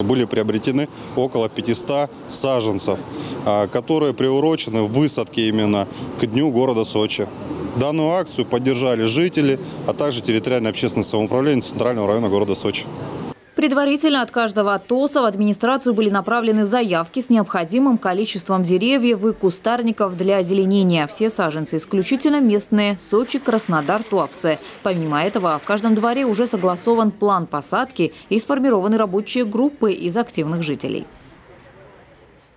были приобретены около 500 саженцев, которые приурочены в высадке именно к Дню города Сочи. Данную акцию поддержали жители, а также территориальное общественное самоуправление Центрального района города Сочи. Предварительно от каждого ТОСа в администрацию были направлены заявки с необходимым количеством деревьев и кустарников для озеленения. Все саженцы исключительно местные – Сочи, Краснодар, Туапсе. Помимо этого, в каждом дворе уже согласован план посадки и сформированы рабочие группы из активных жителей.